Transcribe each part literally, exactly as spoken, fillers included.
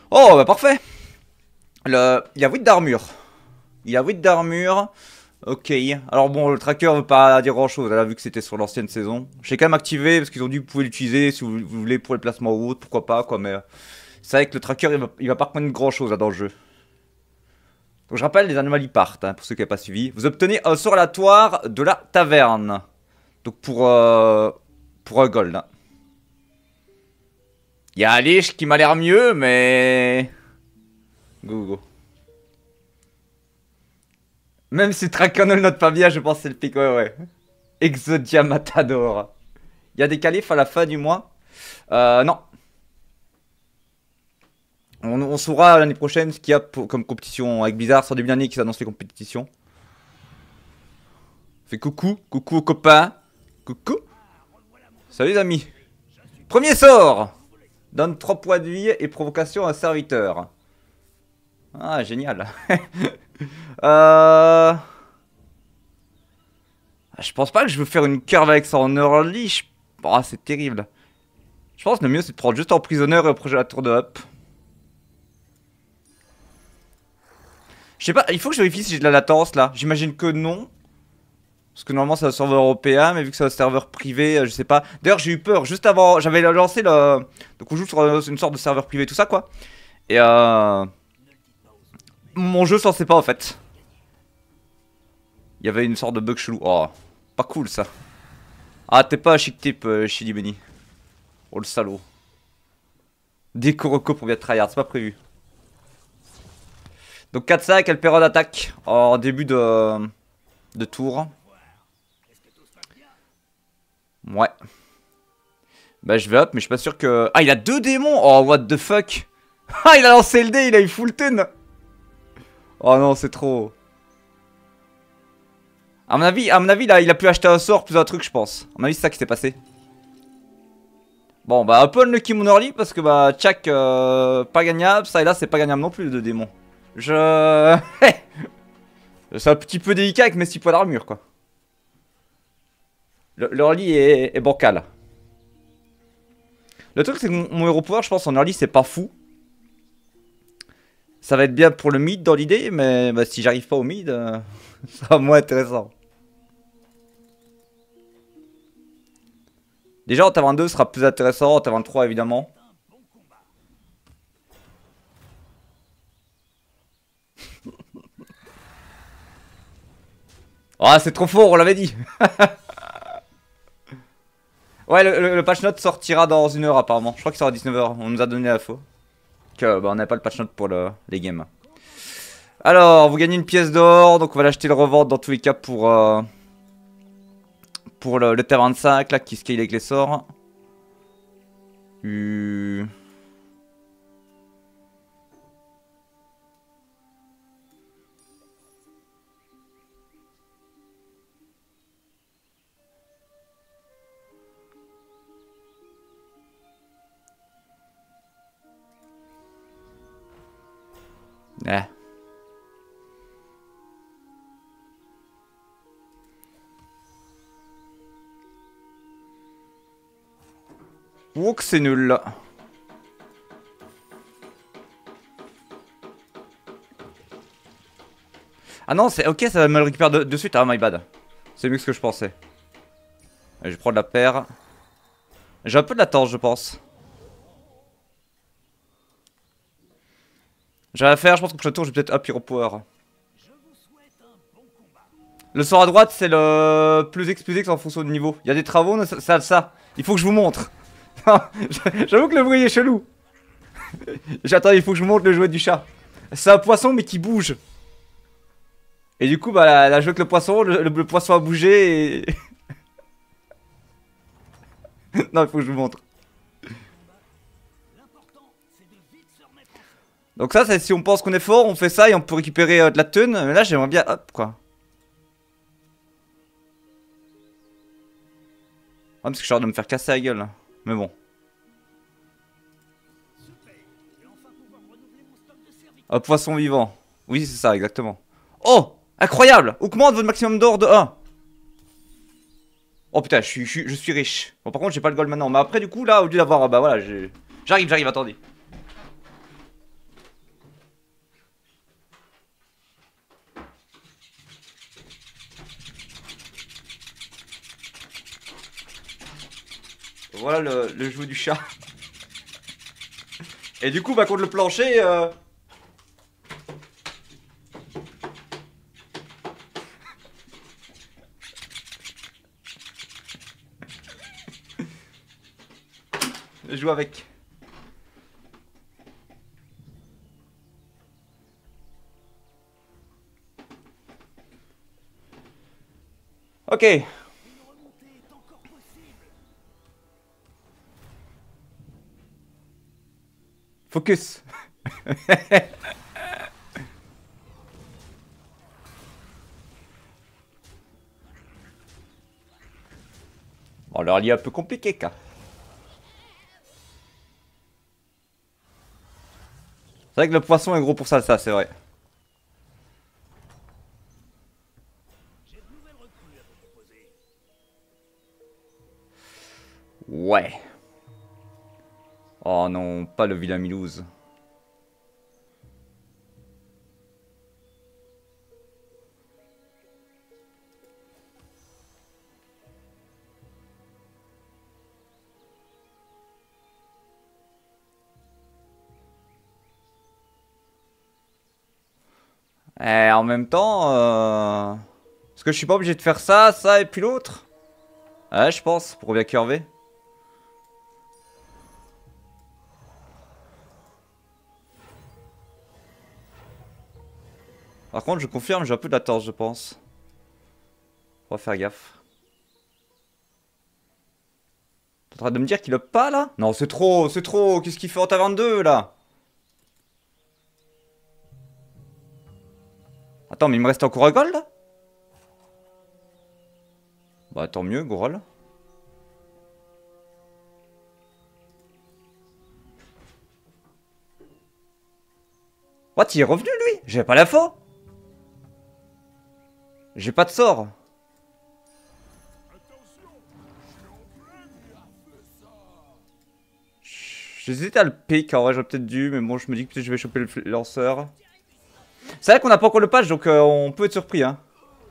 Oh, bah parfait. Le... Il y a huit d'armure. Il y a huit d'armure. Ok. Alors bon, le tracker veut pas dire grand chose. Elle a vu que c'était sur l'ancienne saison. J'ai quand même activé parce qu'ils ont dit que vous pouvez l'utiliser si vous, vous voulez pour les placements ou autre. Pourquoi pas, quoi. Mais euh, c'est vrai que le tracker il va, il va pas reprendre grand chose là dans le jeu. Donc je rappelle, les animaux partent, hein, pour ceux qui n'avaient pas suivi. Vous obtenez un sort aléatoire de la taverne. Donc pour, euh, pour un gold. Hein. Il y a Alish qui m'a l'air mieux, mais... Go, go. Même si Tracker ne le note pas bien, je pense que c'est le pic, ouais, ouais. Exodia Matador. Il y a des qualifs à la fin du mois. Euh, non. On, on saura l'année prochaine ce qu'il y a pour, comme compétition avec Blizzard. C'est en début d'année qui s'annonce les compétitions. Fait coucou, coucou aux copains. Coucou. Salut les amis. Premier sort. Donne trois points de vie et provocation à un serviteur. Ah, génial. euh... Je pense pas que je veux faire une curve avec ça en early. Je... Oh, c'est terrible. Je pense que le mieux c'est de prendre juste emprisonneur et approcher la tour de up. Je sais pas, il faut que je vérifie si j'ai de la latence là. J'imagine que non. Parce que normalement c'est un serveur européen, mais vu que c'est un serveur privé, je sais pas. D'ailleurs j'ai eu peur, juste avant, j'avais lancé le... Donc on joue sur une sorte de serveur privé, tout ça quoi. Et euh... Mon jeu s'en sait pas en fait. Il y avait une sorte de bug chelou. Oh, pas cool ça. Ah t'es pas un chic type, euh, Chili Benny. Oh le salaud. Déco pour bien tryhard, c'est pas prévu. Donc quatre cinq, elle période d'attaque en début de, de tour. Ouais. Bah je vais up, mais je suis pas sûr que... Ah il a deux démons. Oh what the fuck. Ah il a lancé le dé, il a eu full ten. Oh non c'est trop. À mon avis, à mon avis là, il a pu acheter un sort plus un truc je pense. À mon avis c'est ça qui s'est passé. Bon bah un peu unlucky mon early parce que bah Tchak euh, pas gagnable. Ça et là c'est pas gagnable non plus les deux démons. Je... C'est un petit peu délicat avec mes six points d'armure quoi. Le, le early est, est bancal. Le truc c'est que mon, mon hero power je pense en early c'est pas fou. Ça va être bien pour le mid dans l'idée, mais bah, si j'arrive pas au mid, euh, ça sera moins intéressant. Déjà en T vingt-deux sera plus intéressant, en T vingt-trois évidemment. Ah, oh, c'est trop fort, on l'avait dit. Ouais, le, le, le patch note sortira dans une heure apparemment. Je crois qu'il sera à dix-neuf heures. On nous a donné l'info. Que bah, on n'a pas le patch note pour le, les games. Alors, vous gagnez une pièce d'or. Donc, on va l'acheter et le revendre dans tous les cas pour, euh, pour le, le T vingt-cinq là qui scale avec les sorts. Euh... Eh. Oh que c'est nul. Ah non, c'est ok, ça va me le récupérer de, de suite. Ah, my bad. C'est mieux que ce que je pensais. Allez, je prends de la paire. J'ai un peu de latence, je pense. J'ai rien à faire, je pense que pour le tour, je vais peut-être up Hero Power. Le sort à droite, c'est le plus X plus X en fonction du niveau. Il y a des travaux, ça, ça, ça. Il faut que je vous montre. J'avoue que le bruit est chelou. J'attends, il faut que je vous montre le jouet du chat. C'est un poisson, mais qui bouge. Et du coup, bah, la, la joué avec le poisson, le, le, le poisson a bougé et... Non, il faut que je vous montre. Donc ça, c'est si on pense qu'on est fort, on fait ça et on peut récupérer euh, de la thune. Mais là, j'aimerais bien, hop, quoi. Ah, parce que j'ai hâte de me faire casser la gueule. Mais bon. Un poisson vivant. Oui, c'est ça, exactement. Oh, incroyable. Augmente votre maximum d'or de un. Oh putain, je suis, je, suis, je suis riche. Bon, par contre, j'ai pas le gold maintenant. Mais après, du coup, là, au lieu d'avoir... Bah voilà, j'arrive, j'arrive, attendez. Voilà le, le jeu du chat. Et du coup, bah, contre le plancher... Euh... je joue avec. Ok. Focus. Bon, leur lit un peu compliqué, quoi. C'est vrai que le poisson est gros pour ça, ça, c'est vrai. Ouais. Oh non, pas le vilain Milouz. Et en même temps, euh... est-ce que je suis pas obligé de faire ça, ça et puis l'autre? Ouais, je pense, pour bien curver. Par contre, je confirme, j'ai un peu de la torche, je pense. On va faire gaffe. T'es en train de me dire qu'il a pas, là? Non, c'est trop, c'est trop. Qu'est-ce qu'il fait en taverne deux, là? Attends, mais il me reste encore un goal, là? Bah, tant mieux, Gorol. What, il est revenu, lui? J'ai pas la l'info. J'ai pas de sort. J'hésitais à le pick, en vrai j'aurais peut-être dû, mais bon je me dis que peut-être je vais choper le lanceur. C'est vrai qu'on n'a pas encore le patch, donc euh, on peut être surpris, hein.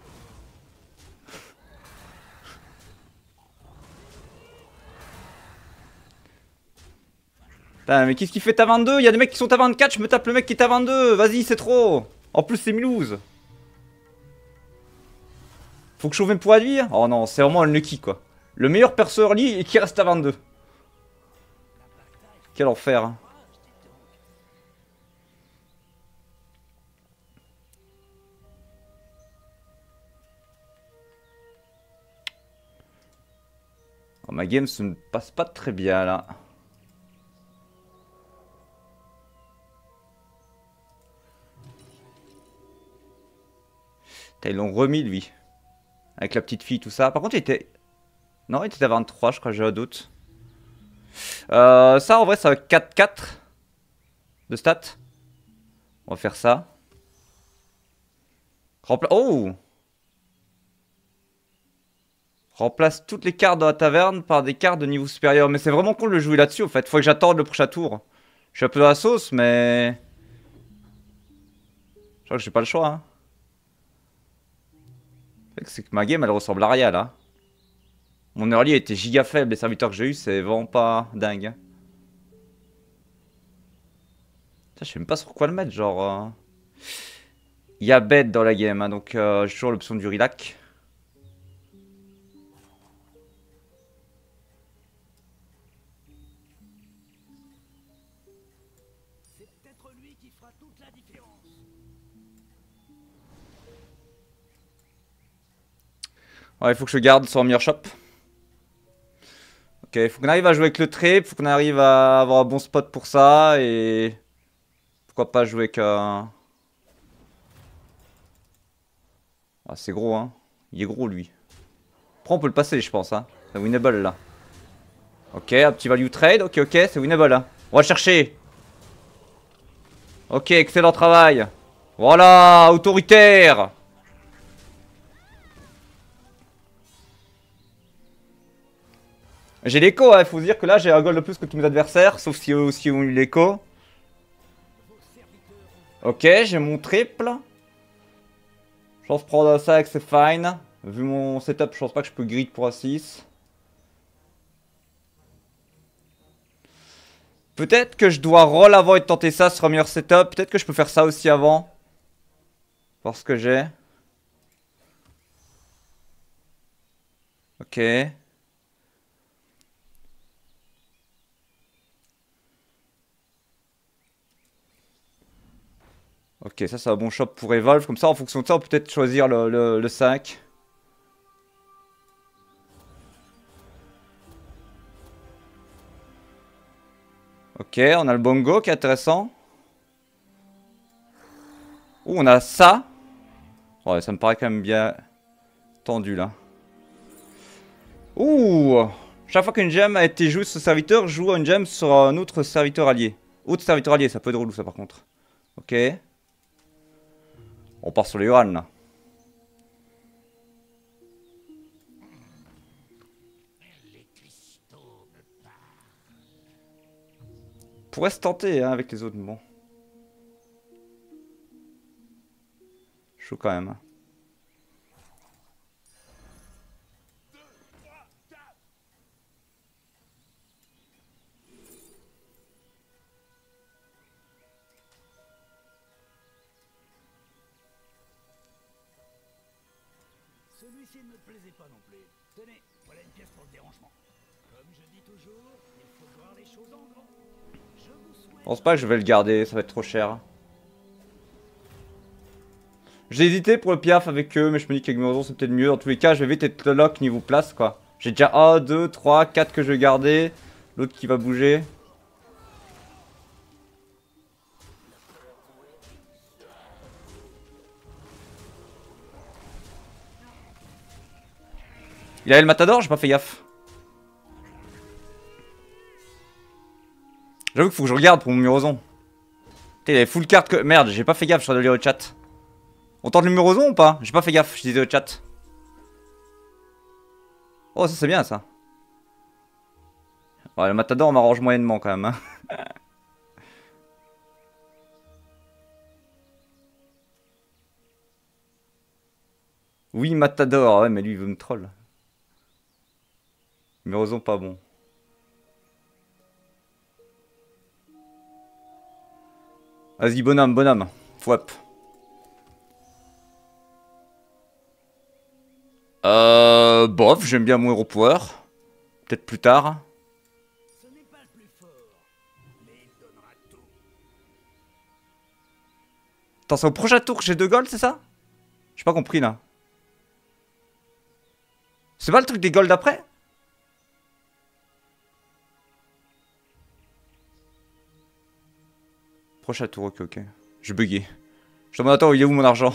Putain, mais qu'est-ce qu'il fait ta vingt-deux? Il y a des mecs qui sont à vingt-quatre, je me tape le mec qui est à vingt-deux. Vas-y, c'est trop. En plus, c'est Milouz. Faut que je sauve pour lui. Oh non, c'est vraiment un lucky, quoi. Le meilleur perso early et qui reste à vingt-deux. Quel enfer, hein. Oh, ma game se ne passe pas très bien, là. Ils l'ont remis, lui. Avec la petite fille, tout ça. Par contre, il était... Non, il était à vingt-trois, je crois, j'ai un doute. Euh, ça, en vrai, ça va quatre quatre de stats. On va faire ça. Rempla... Oh! Remplace toutes les cartes de la taverne par des cartes de niveau supérieur. Mais c'est vraiment cool de jouer là-dessus, en fait. Faut que j'attende le prochain tour. Je suis un peu dans la sauce, mais... Je crois que j'ai pas le choix, hein. C'est que ma game, elle ressemble à rien, là. Mon early était giga faible. Les serviteurs que j'ai eu, c'est vraiment pas dingue. Je sais même pas sur quoi le mettre, genre... Euh... Il y a bête dans la game, hein, donc euh, j'ai toujours l'option du relax. C'est peut-être lui qui fera toute la différence. Ouais, il faut que je garde son meilleur shop. Ok, il faut qu'on arrive à jouer avec le trip, il faut qu'on arrive à avoir un bon spot pour ça, et... Pourquoi pas jouer avec... Euh... Ah, c'est gros, hein. Il est gros, lui. Après, on peut le passer, je pense, hein. C'est winnable, là. Ok, un petit value trade, ok, ok, c'est winnable, hein. On va le chercher. Ok, excellent travail. Voilà, autoritaire. J'ai l'écho, il faut se dire que là j'ai un goal de plus que tous mes adversaires, sauf si eux aussi ont eu l'écho. Ok, j'ai mon triple. Je pense prendre ça avec c'est fine. Vu mon setup, je pense pas que je peux grid pour un six. Peut-être que je dois roll avant et tenter ça sur un meilleur setup. Peut-être que je peux faire ça aussi avant. Voir ce que j'ai. Ok. Ok, ça c'est un bon shop pour Evolve. Comme ça, en fonction de ça, on peut peut-être choisir le, le, le cinq. Ok, on a le bongo qui est intéressant. Ouh, on a ça. Ouais, ça me paraît quand même bien tendu là. Ouh! Chaque fois qu'une gemme a été jouée sur ce serviteur, joue une gemme sur un autre serviteur allié. Autre serviteur allié, ça peut être relou ça par contre. Ok. On part sur les Yoran là. Pourrait se tenter hein, avec les autres, bon. Chaud quand même. Celui-ci ne me plaisait pas non plus. Tenez, voilà une pièce pour le dérangement. Comme je dis toujours, il faut voir les choses en grand. Je vous souhaite... Je pense pas que je vais le garder, ça va être trop cher. J'ai hésité pour le piaf avec eux, mais je me dis qu'avec Murozon c'est peut-être mieux. Dans tous les cas, je vais vite être le lock niveau place quoi. J'ai déjà un, deux, trois, quatre que je vais garder. L'autre qui va bouger. Il avait le matador, j'ai pas fait gaffe. J'avoue qu'il faut que je regarde pour mon Murozon. Putain, il avait full carte que... Merde, j'ai pas fait gaffe, je suis en train de lire le chat. On tente le Murozon ou pas? J'ai pas fait gaffe, je disais au chat. Oh, ça c'est bien ça. Ouais, le matador on m'arrange moyennement quand même. Hein. Oui, matador, ouais, mais lui il veut me troll. Murozon pas bon. Vas-y, bonhomme, bonhomme. Fouap. Euh. Bof, j'aime bien mon hero power. Peut-être plus tard. Ce n'est pas le plus fort, mais il donnera tout. Attends, c'est au prochain tour que j'ai deux gold, c'est ça? J'ai pas compris là. C'est pas le truc des gold après? Prochain tour, ok, ok. J'ai bugué. Je te demande, attends, il est où mon argent?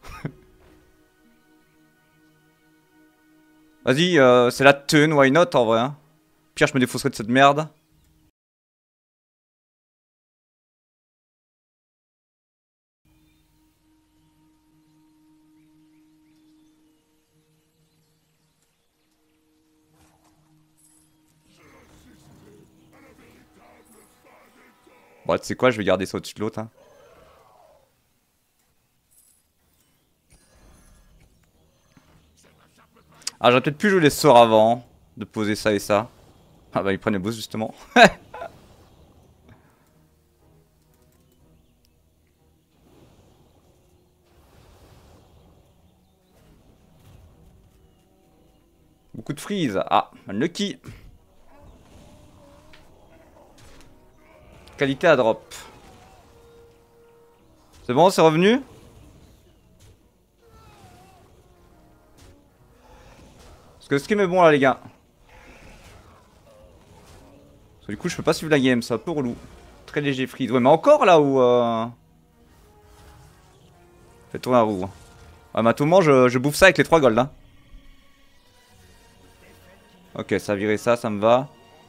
Vas-y, euh, c'est la thune, why not en vrai. Hein. Pire, je me défausserai de cette merde. Bon, tu sais quoi, je vais garder ça au-dessus de l'autre. Hein. Ah, j'aurais peut-être pu jouer les sorts avant de poser ça et ça. Ah bah, ils prennent les boosts justement. Beaucoup de freeze. Ah, unlucky. Qualité à drop. C'est bon, c'est revenu? Parce que le stream est bon là, les gars. Parce que du coup, je peux pas suivre la game, c'est un peu relou. Très léger freeze. Ouais, mais encore là où. Euh... Fais tourner la roue. Ouais, mais à tout moment, je, je bouffe ça avec les trois golds. Hein. Ok, ça a viré ça, ça me va.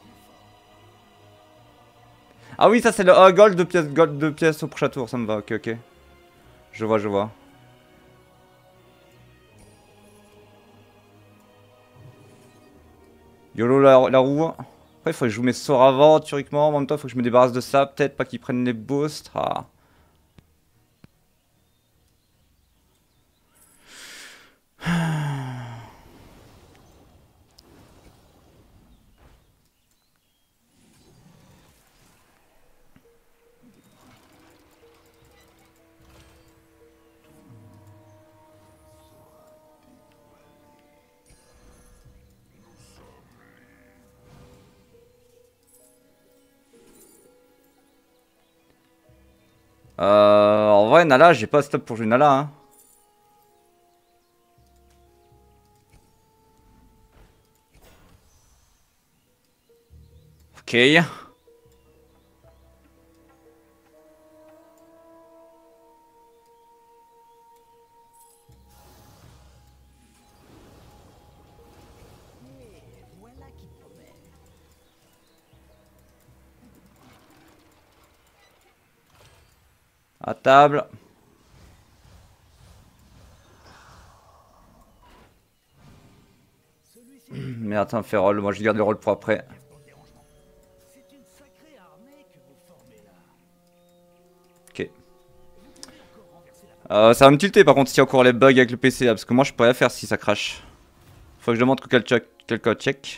Ah oui, ça c'est le un gold de pièces, gold de pièces au prochain tour, ça me va, ok, ok. Je vois, je vois. YOLO la, la roue. Après, il faut que je joue mes sorts avant, théoriquement. En même temps, il faut que je me débarrasse de ça, peut-être, pas qu'ils prennent les boosts. Ah. Euh, en vrai, Nala, j'ai pas stop pour jouer Nala. Hein. Ok. Voilà qui promet. À table. Celui-ci Mais attends, fais roll. Moi, je garde le rôle pour après. pièce pour le dérangement. C'est une sacrée armée que vous formez là. Ok. Vous pouvez encore renverser la Euh, ça va me tilter par contre s'il y a encore les bugs avec le P C là. Parce que moi, je peux rien faire si ça crache. Faut que je demande que quelqu'un quelqu'un check.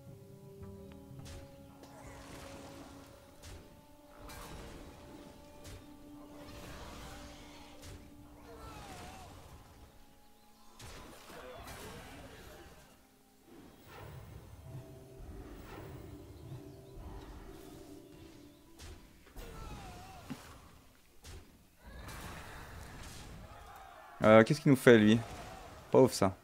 Euh, Qu'est-ce qu'il nous fait lui? Pas ouf ça.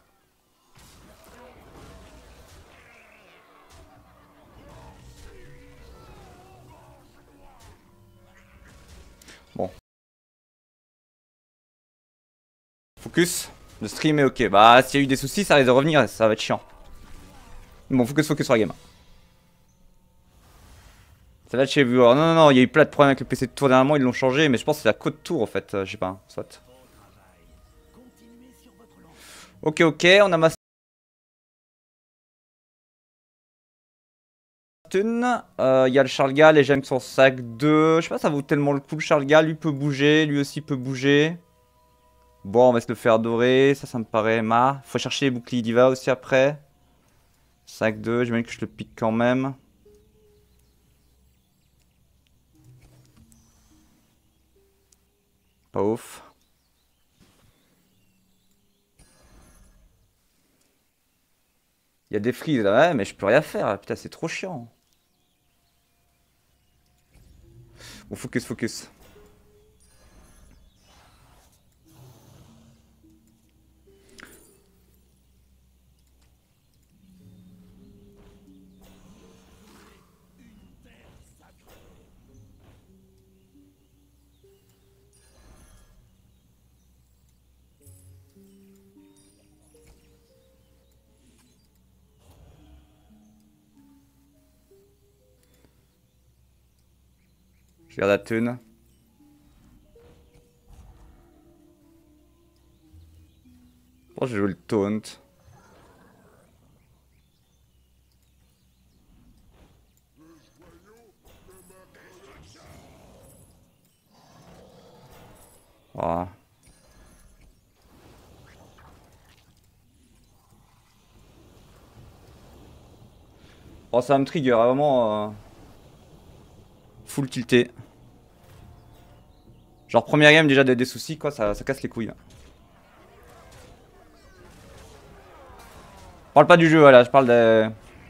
Bon. Focus. Le stream est ok. Bah, s'il y a eu des soucis, ça risque de revenir. Ça va être chiant. Bon, focus, focus sur la game. Ça va être chez viewer. Non, non, non, il y a eu plein de problèmes avec le P C de tour dernièrement. Ils l'ont changé. Mais je pense que c'est la côte tour en fait. Euh, je sais pas. Hein, soit. continuez sur votre lancée. Ok, ok. On a ma stun. Euh, Il y a le Charlegal et j'aime son sac deux. Je sais pas, ça vaut tellement le coup. Le Charlegal, lui peut bouger. Lui aussi peut bouger. Bon, on va se le faire dorer. Ça, ça me paraît marre. Faut chercher les boucliers d'Iva aussi après. sac deux, j'imagine que je le pique quand même. Pas ouf. Il y a des frises là, ouais, mais je peux rien faire. Putain, c'est trop chiant. Bon, focus, focus. Je garde la thune. Oh, j'ai joué le taunt. Voilà. Oh, ça me trigger, vraiment. Euh... Full tilté. Genre, première game, déjà des, des soucis, quoi, ça, ça casse les couilles. Là. Je parle pas du jeu, voilà, je parle des.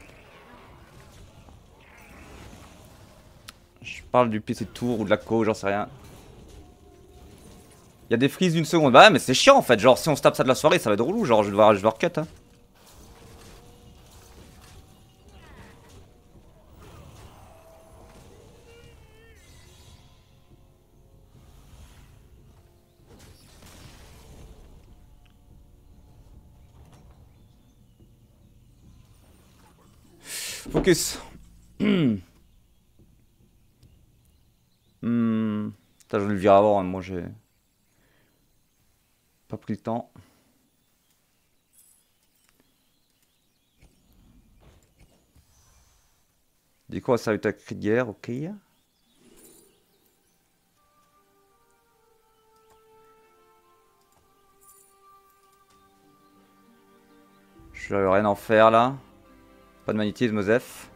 Je parle du P C de tour ou de la co, j'en sais rien. Il y a des frises d'une seconde. Bah ouais, mais c'est chiant en fait. Genre, si on se tape ça de la soirée, ça va être relou. Genre, je vais devoir, je vais devoir cut. Hein. Focus. Hmm. Hmm. Putain, je vais le virer avant. Hein. Moi, j'ai pas pris le temps. Dis quoi, ça va être un cri de guerre, ok. Je vais rien en faire là. Pas de magnétisme, Osef.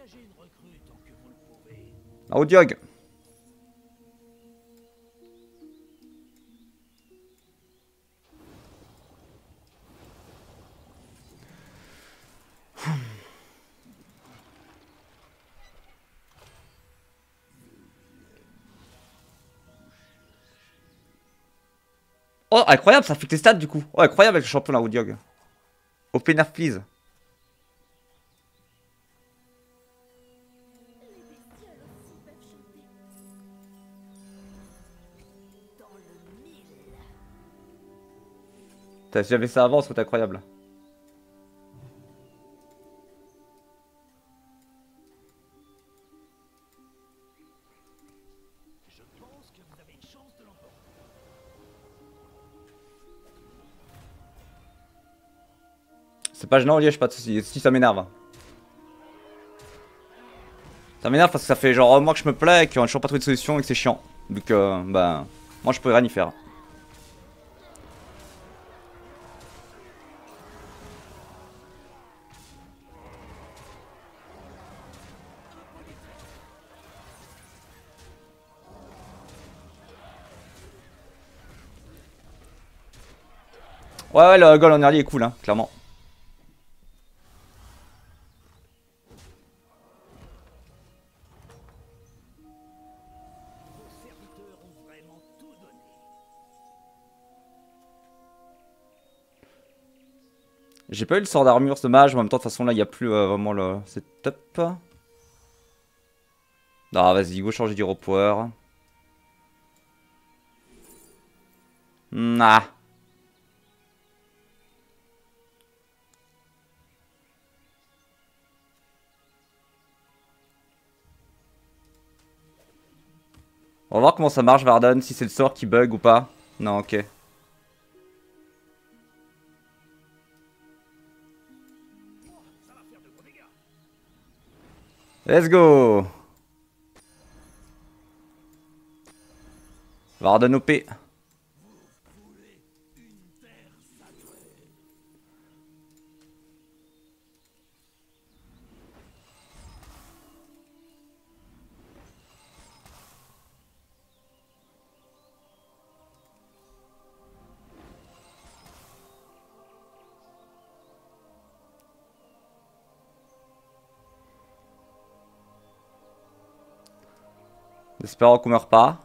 Engagez une recrue tant que vous le pouvez. Au diog. Oh, incroyable, ça fait tes stats du coup. Oh, incroyable avec le champion là, au diog. Open air, please. Putain, si j'avais ça avant, ça serait incroyable. Je pense que vous avez une chance de l'emporter. C'est pas gênant, Liège, pas de soucis. Si ça m'énerve. Ça m'énerve parce que ça fait genre un mois que je me plais et qu'on a toujours pas trouvé de solution et que c'est chiant. Donc, euh, bah, moi je pourrais rien y faire. Ouais, ouais, le goal en early est cool, hein, clairement. Vos serviteurs ont vraiment tout donné. J'ai pas eu le sort d'armure, c'est dommage, mais en même temps, de toute façon, là, il n'y a plus euh, vraiment le setup. Ah, vas-y, go changer d'hero power. Nah. On va voir comment ça marche, Varden, si c'est le sort qui bug ou pas. Non, ok. Ça va faire de gros dégâts. Let's go. Varden O P. Espérons qu'on meurt pas.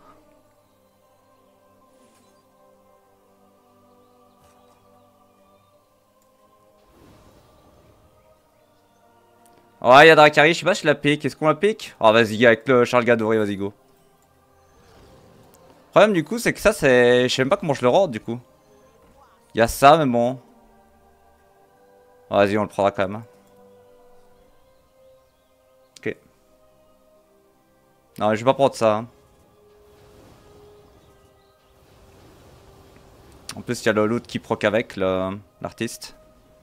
Ouais, il y a Drakari, je sais pas si je la pique. Est-ce qu'on la pique? Oh, vas-y, avec le Charles Gadoré, vas-y, go. Le problème, du coup, c'est que ça, c'est. Je sais même pas comment je le rends, du coup. Il y a ça, mais bon. Oh, vas-y, on le prendra quand même. Ok. Non, mais je vais pas prendre ça. Hein. En plus, il y a le loot qui proc avec l'artiste.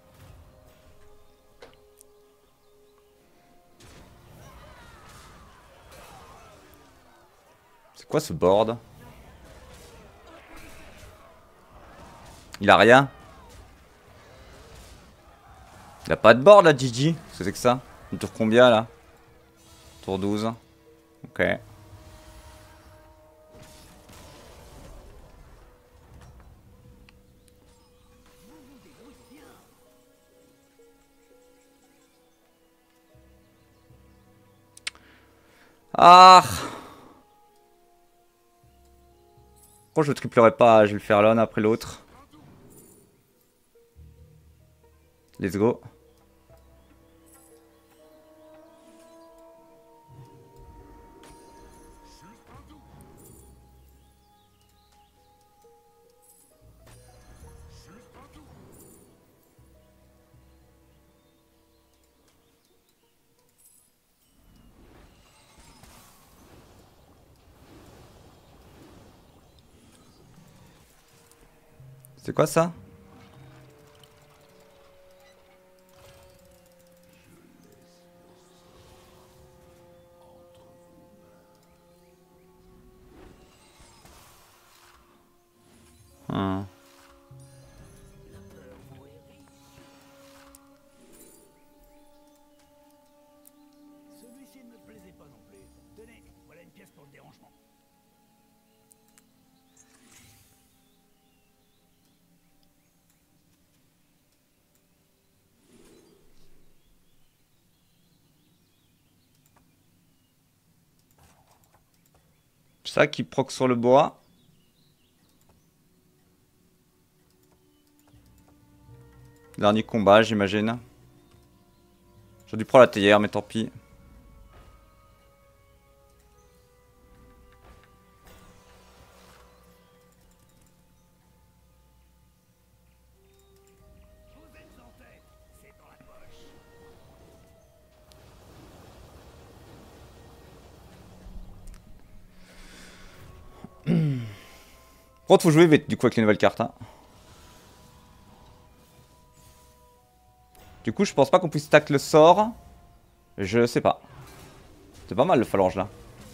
C'est quoi ce board? Il a rien. Il a pas de board là, Gigi. Qu'est-ce que c'est que ça? Une tour combien là? Tour douze. Ok. Ah! Pourquoi je ne triplerai pas? Je vais le faire l'un après l'autre. Let's go. C'est quoi ça? Hmm. Celui Ça qui proc sur le bois. Dernier combat, j'imagine. J'ai dû prendre la théière, mais tant pis. Par contre, faut jouer vite du coup avec les nouvelles cartes. Hein. Du coup, je pense pas qu'on puisse stack le sort. Je sais pas. C'est pas mal le phalange là.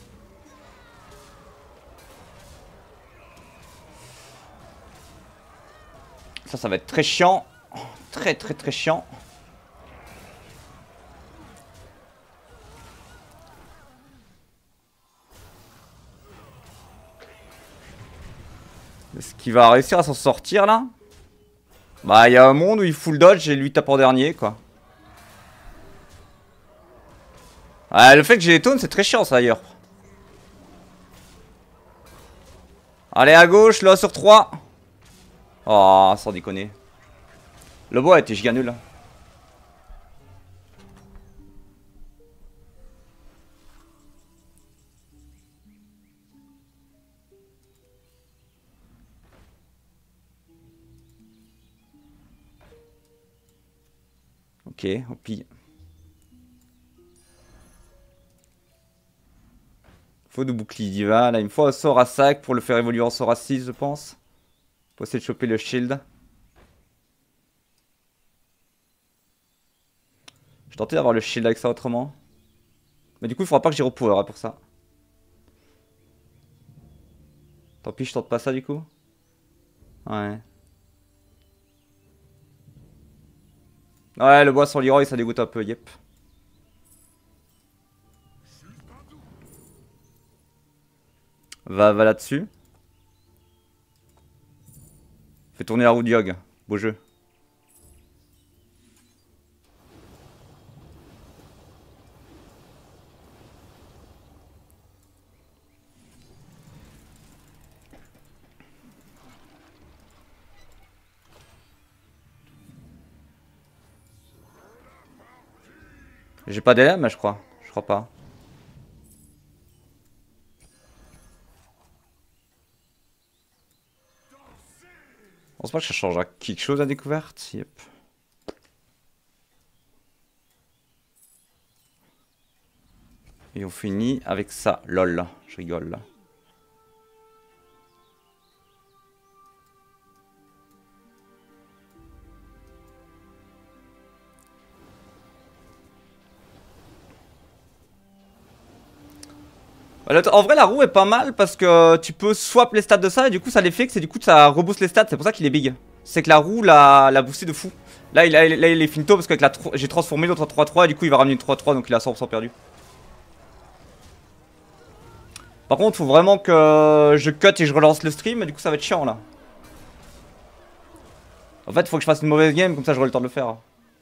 Ça, ça va être très chiant. Très très très chiant. Est-ce qu'il va réussir à s'en sortir là? Bah il y a un monde où il full dodge et lui tape en dernier quoi. Ah, le fait que j'ai les taunes c'est très chiant ça d'ailleurs. Allez à gauche, là sur trois. Oh sans déconner. Le bois était giga nul. Ok, au pire. Faut de bouclier divin. Là, il me faut un sort à sac pour le faire évoluer en sort à six, je pense. Pour essayer de choper le shield. Je tentais d'avoir le shield avec ça autrement. Mais du coup, il faudra pas que j'y repower hein, pour ça. Tant pis, je tente pas ça du coup. Ouais. Ouais, le bois sur Leroy, ça dégoûte un peu, yep. Va, va là-dessus. Fais tourner la roue de Yogg. Beau jeu. J'ai pas d'L M, je crois. Je crois pas. Je pense pas que ça changera quelque chose à découverte. Yep. Et on finit avec ça. Lol. Je rigole. En vrai, la roue est pas mal parce que tu peux swap les stats de ça et du coup, ça les fixe et du coup, ça rebooste les stats. C'est pour ça qu'il est big. C'est que la roue l'a boosté de fou. Là, il, a, là, il est finito parce que j'ai transformé l'autre en trois trois et du coup, il va ramener une trois trois donc il a cent pour cent perdu. Par contre, faut vraiment que je cut et je relance le stream et du coup, ça va être chiant là. En fait, faut que je fasse une mauvaise game comme ça, j'aurai le temps de le faire.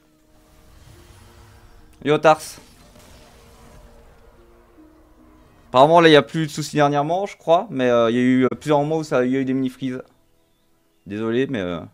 Yo, Tars. Apparemment là il n'y a plus de soucis dernièrement je crois, mais euh, il y a eu plusieurs moments où ça, il y a eu des mini-freezes. Désolé mais... Euh...